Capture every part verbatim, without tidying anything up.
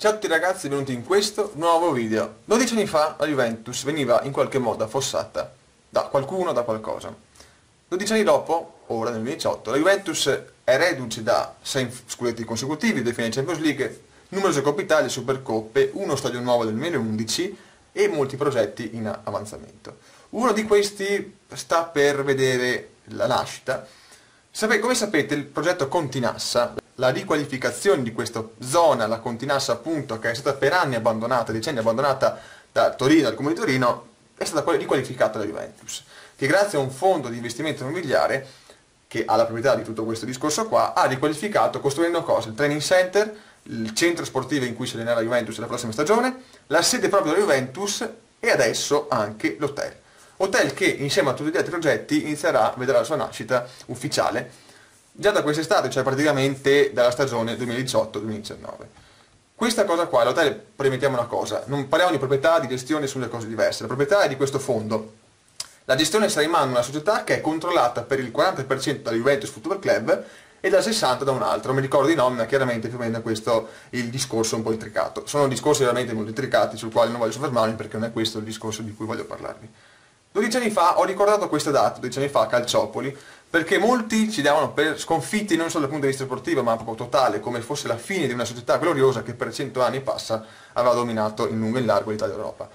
Ciao a tutti ragazzi, benvenuti in questo nuovo video. dodici anni fa la Juventus veniva in qualche modo affossata da qualcuno, da qualcosa. dodici anni dopo, ora nel duemiladiciotto, la Juventus è reduce da sei scudetti consecutivi, due finali Champions League, numerose Coppe Italia, Supercoppe, uno stadio nuovo del duemilaundici e molti progetti in avanzamento. Uno di questi sta per vedere la nascita. Sapete, come sapete, il progetto Continassa, la riqualificazione di questa zona, la Continassa appunto, che è stata per anni abbandonata, decenni abbandonata da Torino, dal Comune di Torino, è stata poi riqualificata da Juventus, che grazie a un fondo di investimento immobiliare, che ha la proprietà di tutto questo discorso qua, ha riqualificato costruendo cosa? Il training center, il centro sportivo in cui si allenerà la Juventus la prossima stagione, la sede proprio della Juventus e adesso anche l'hotel. Hotel che insieme a tutti gli altri progetti inizierà, vedrà la sua nascita ufficiale già da quest'estate, cioè praticamente dalla stagione duemiladiciotto duemiladiciannove. Questa cosa qua, l'hotel, premettiamo una cosa, non parliamo di proprietà, di gestione, sono due cose diverse. La proprietà è di questo fondo. La gestione sarà in mano a una società che è controllata per il quaranta per cento dalla Juventus Football Club e dal sessanta per cento da un altro. Non mi ricordo di nome, ma chiaramente più o meno questo è il discorso un po' intricato. Sono discorsi veramente molto intricati sul quale non voglio soffermarmi perché non è questo il discorso di cui voglio parlarvi. dodici anni fa ho ricordato questa data, dodici anni fa a Calciopoli, perché molti ci davano per sconfitti non solo dal punto di vista sportivo ma proprio totale, come fosse la fine di una società gloriosa che per cento anni passa aveva dominato in lungo e in largo l'Italia e l'Europa.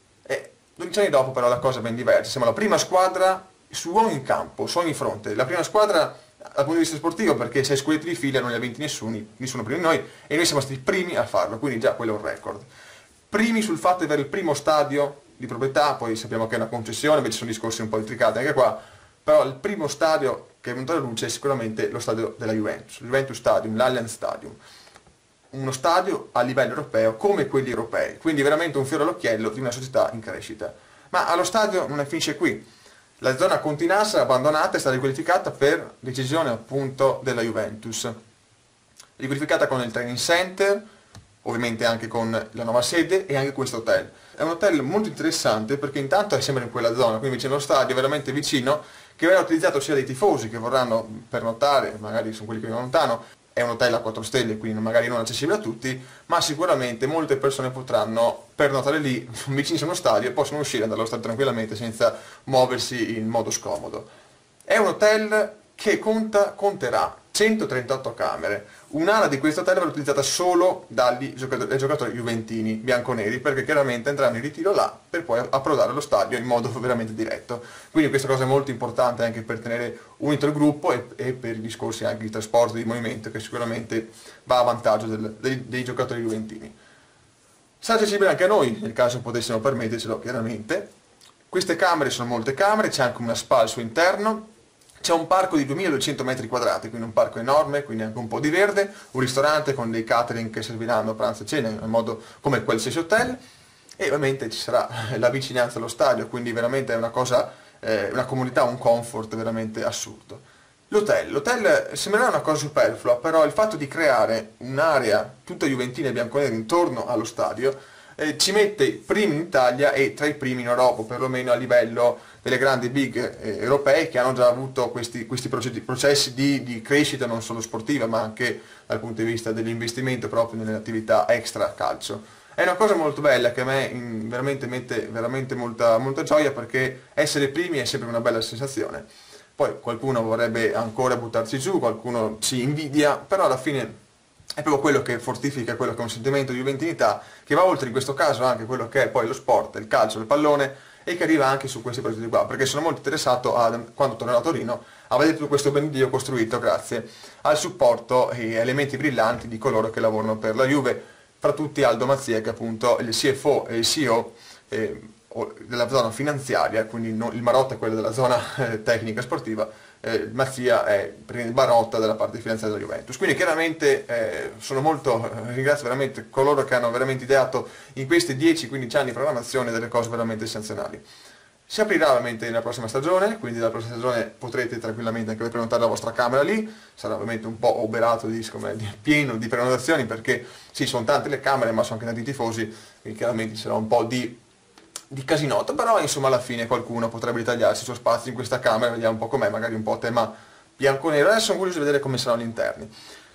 E dodici anni dopo però la cosa è ben diversa, siamo la prima squadra su ogni in campo, su ogni fronte, la prima squadra dal punto di vista sportivo perché sei scudetti di fila non li ha vinti nessuno, nessuno prima di noi e noi siamo stati i primi a farlo, quindi già quello è un record. Primi sul fatto di avere il primo stadio di proprietà, poi sappiamo che è una concessione, invece sono discorsi un po' intricati anche qua, però il primo stadio che è venuto alla luce è sicuramente lo stadio della Juventus, il Juventus Stadium, l'Allianz Stadium, uno stadio a livello europeo come quelli europei, quindi veramente un fiore all'occhiello di una società in crescita. Ma allo stadio non finisce qui, la zona Continassa abbandonata è stata riqualificata per decisione appunto della Juventus, riqualificata con il training center, ovviamente anche con la nuova sede e anche questo hotel. È un hotel molto interessante perché intanto è sempre in quella zona, quindi vicino allo stadio, veramente vicino, che verrà utilizzato sia dai tifosi che vorranno pernottare, magari sono quelli che vengono lontano, è un hotel a quattro stelle, quindi magari non accessibile a tutti, ma sicuramente molte persone potranno pernottare lì, vicino allo stadio, e possono uscire dallo stadio tranquillamente senza muoversi in modo scomodo. È un hotel che conta, conterà centotrentotto camere. Un'ala di questo hotel verrà utilizzata solo dagli giocatori, dai giocatori juventini bianconeri perché chiaramente andranno in ritiro là per poi approdare allo stadio in modo veramente diretto. Quindi questa cosa è molto importante anche per tenere unito il gruppo e, e per i discorsi anche di trasporto, di movimento che sicuramente va a vantaggio del, dei, dei giocatori juventini. Sarà accessibile anche a noi nel caso potessimo permettercelo chiaramente. Queste camere sono molte camere, c'è anche una spa al suo interno. C'è un parco di duemiladuecento metri quadrati, quindi un parco enorme, quindi anche un po' di verde, un ristorante con dei catering che serviranno pranzo e cena in modo come qualsiasi hotel e ovviamente ci sarà la vicinanza allo stadio, quindi veramente è una cosa, eh, una comunità, un comfort veramente assurdo. L'hotel, l'hotel sembrerà una cosa superflua, però il fatto di creare un'area tutta juventina e bianconera intorno allo stadio eh, ci mette primi in Italia e tra i primi in Europa, perlomeno a livello delle grandi big eh, europee che hanno già avuto questi, questi processi, processi di, di crescita non solo sportiva ma anche dal punto di vista dell'investimento proprio nelle attività extra calcio. È una cosa molto bella che a me in, veramente mette veramente molta, molta gioia perché essere primi è sempre una bella sensazione. Poi qualcuno vorrebbe ancora buttarci giù, qualcuno ci invidia, però alla fine è proprio quello che fortifica quello che è un sentimento di juventinità che va oltre in questo caso anche quello che è poi lo sport, il calcio, il pallone e che arriva anche su questi progetti qua, perché sono molto interessato a, quando tornerò a Torino a vedere tutto questo ben Dio costruito grazie al supporto e elementi brillanti di coloro che lavorano per la Juve, fra tutti Aldo Mazzia che è appunto il C F O e il C E O eh, della zona finanziaria, quindi non, il Marotta è quello della zona eh, tecnica sportiva, eh, Mazzia è il Barotta della parte finanziaria della Juventus. Quindi chiaramente eh, sono molto, eh, ringrazio veramente coloro che hanno veramente ideato in questi dieci quindici anni di programmazione delle cose veramente essenziali. Si aprirà ovviamente nella prossima stagione, quindi dalla prossima stagione potrete tranquillamente anche prenotare la vostra camera lì, sarà ovviamente un po' oberato, di, come, di, pieno di prenotazioni perché sì, sono tante le camere ma sono anche tanti tifosi, quindi chiaramente ci sarà un po' di di casinotto, però insomma alla fine qualcuno potrebbe ritagliarsi il suo spazio in questa camera, vediamo un po' com'è, magari un po' a tema bianco-nero. Adesso sono curioso di vedere come saranno gli interni.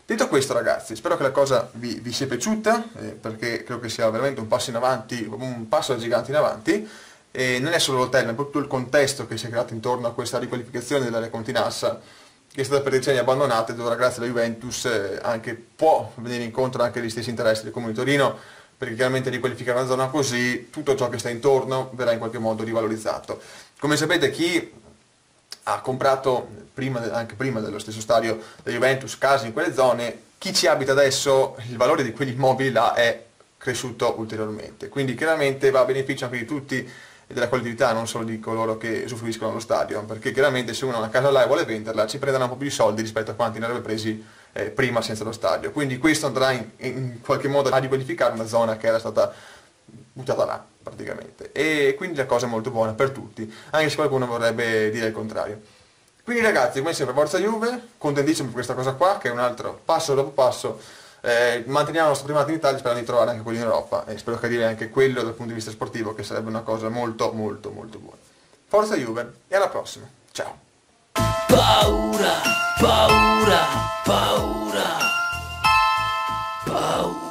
Detto questo ragazzi, spero che la cosa vi, vi sia piaciuta, eh, perché credo che sia veramente un passo in avanti, un passo da gigante in avanti, e non è solo l'hotel, ma è proprio il contesto che si è creato intorno a questa riqualificazione dell'area Continassa, che è stata per decenni abbandonata e dove grazie alla Juventus eh, anche può venire incontro anche agli stessi interessi del Comune di Torino, perché chiaramente riqualificare una zona così, tutto ciò che sta intorno verrà in qualche modo rivalorizzato. Come sapete, chi ha comprato prima, anche prima dello stesso stadio della Juventus case in quelle zone, chi ci abita adesso, il valore di quegli immobili là è cresciuto ulteriormente, quindi chiaramente va a beneficio anche di tutti e della collettività, non solo di coloro che usufruiscono dello stadio, perché chiaramente se uno ha una casa là e vuole venderla ci prenderà un po' più di soldi rispetto a quanti ne avrebbe presi eh, prima senza lo stadio, quindi questo andrà in, in qualche modo a riqualificare una zona che era stata buttata là praticamente, e quindi la cosa è molto buona per tutti, anche se qualcuno vorrebbe dire il contrario. Quindi ragazzi, come sempre, forza Juve, contentissimo per questa cosa qua, che è un altro passo dopo passo, eh, manteniamo il nostro primato in Italia sperando di trovare anche quello in Europa, e spero che arrivi anche quello dal punto di vista sportivo, che sarebbe una cosa molto molto molto buona. Forza Juve, e alla prossima, ciao! Paura, paura, paura, paura.